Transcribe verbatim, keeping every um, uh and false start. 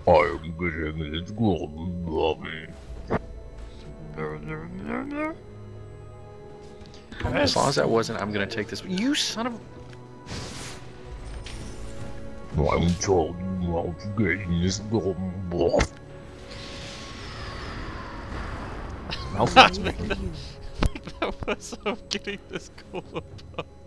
I'm getting this golem. As long as that wasn't, I'm gonna take this. You son of. I'm told you I'm getting this golem. Malfoy's making. That was I'm getting this golem.